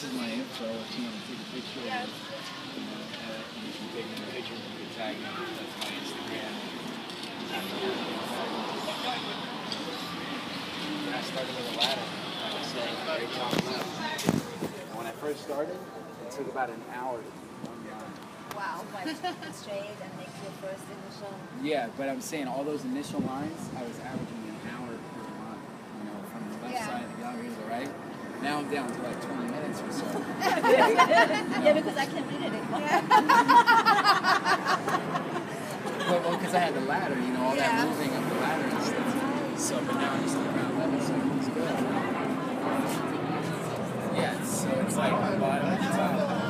this is my info. If you want to take a picture, you can take me a picture. You can tag me. That's my Instagram. When I started with a ladder, like I said, very top left. And when I first started, it took about an hour to do one line. Wow, like straight and make your first initial. Yeah, but I'm saying all those initial lines, I was averaging an hour per line. You know, from the left side to the other to the right. Now I'm down to like 20 minutes or so. Yeah, because I can read it anymore. Well, because I had the ladder, you know, all that moving up the ladder and stuff. So, but now I'm just on the ground level, so it's good. Yeah, so it's like the bottom of the top.